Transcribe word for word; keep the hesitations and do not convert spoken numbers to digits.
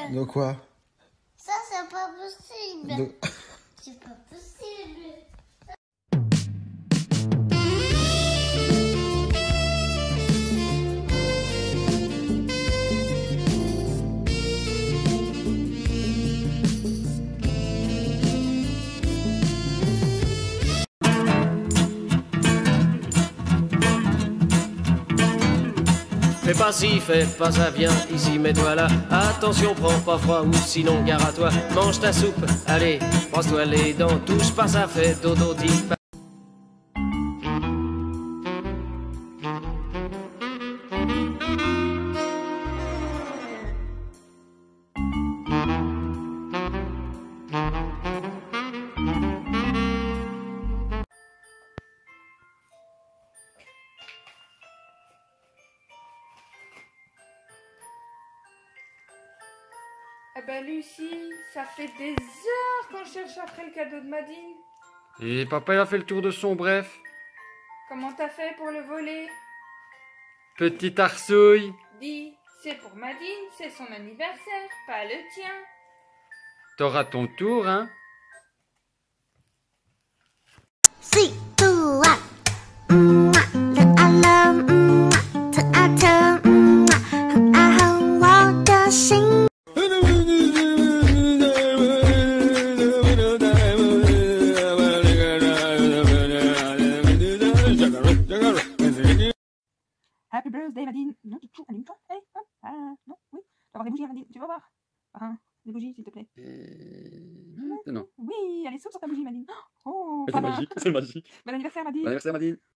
De quoi? Ça, c'est pas possible. De... C'est pas possible. Fais pas ci, fais pas ça, viens ici, mets-toi là. Attention, prends pas froid ou sinon gare à toi. Mange ta soupe, allez, brosse-toi les dents. Touche pas ça, fais dodo, dis pas. Ah bah Lucie, ça fait des heures qu'on cherche après le cadeau de Madine. Et papa il a fait le tour de son bref. Comment t'as fait pour le voler? Petite arsouille. Dis, c'est pour Madine, c'est son anniversaire, pas le tien. T'auras ton tour, hein. Sweet boo, ah, mm, ah, that I love, mm, ah, to I tell, mm, ah, I have walked the sing. Happy birthday, Madine. Non, du tout, allume-toi. Hey, hop, ah, non, oui. Tu vas avoir des bougies, Madine. Tu vas voir. Ah, des bougies, s'il te plaît. Euh... Non. Oui, allez, saute sur ta bougie, Madine. Oh, C'est pas mal. magique, c'est magique. Bon anniversaire, Madine. Bon anniversaire, Madine.